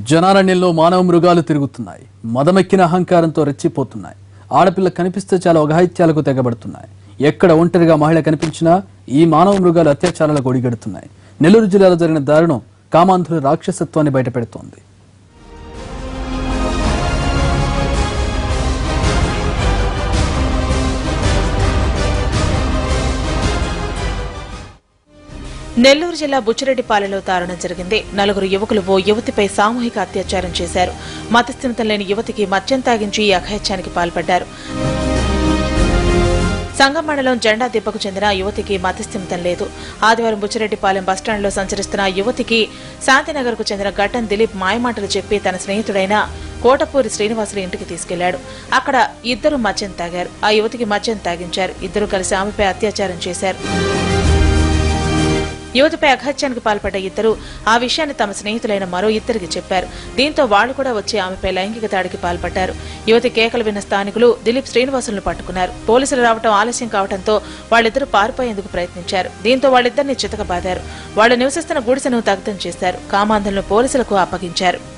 జనారణ్యంలో మానవ మృగాలు తిరుగుతున్నాయి. మదమెక్కిన అహంకారంతో రెచ్చిపోతున్నాయి. ఆడపిల్ల కనిపిస్తే చాలా అఘాయిత్యాలకు తెగబడుతున్నాయి. ఎక్కడ ఒంటరిగా మహిళ కనిపించినా ఈ మానవ మృగాలు అత్యాచారాలకు ఒడిగడుతున్నాయి. నెల్లూరు జిల్లాలో జరిగిన దారుణం కామాంధుల రాక్షసత్వాన్ని బయటపెడుతోంది. నెల్లూరు జిల్లా బుచ్చిరెడ్డిపాలెంలో దారుణం జరిగింది. నలుగురు యువకులు ఓ యువతిపై సామూహిక అత్యాచారం చేశారు. మతిస్థిమితం లేని యువతికి మద్యం తాగించి ఈ అఘాయిత్యానికి పాల్పడ్డారు. సంగం మండలం జెండా దిబ్బకు చెందిన యువతికి మతిస్థిమితం లేదు. ఆదివారం బుచ్చిరెడ్డిపాలెం బస్టాండ్లో సంచరిస్తున్న యువతికి శాంతినగర్కు చెందిన గట్టం దిలీప్ మాయమాటలు చెప్పి తన స్నేహితుడైన కోటపూరి శ్రీనివాసులు ఇంటికి తీసుకెళ్లాడు. అక్కడ ఇద్దరు మద్యం తాగారు. ఆ యువతికి మద్యం తాగించారు. ఇద్దరు కలిసి ఆమెపై అత్యాచారం చేశారు. యువతిపై అఘాయిత్యానికి పాల్పడ్డ ఇద్దరు ఆ విషయాన్ని తమ స్నేహితులైన మరో ఇద్దరికి చెప్పారు. దీంతో వాళ్లు కూడా వచ్చి ఆమెపై లైంగిక దాడికి పాల్పడ్డారు. యువతి కేకలు విన్న స్థానికులు దిలీప్ శ్రీనివాసులను పట్టుకున్నారు. పోలీసులు రావడం ఆలస్యం కావడంతో వాళ్ళిద్దరూ పారిపోయేందుకు ప్రయత్నించారు. దీంతో వాళ్ళిద్దరిని చితకబాదారు. వాళ్లు నివసిస్తున్న గుడిసెను దగ్ధం చేశారు. కామాంధులను పోలీసులకు అప్పగించారు.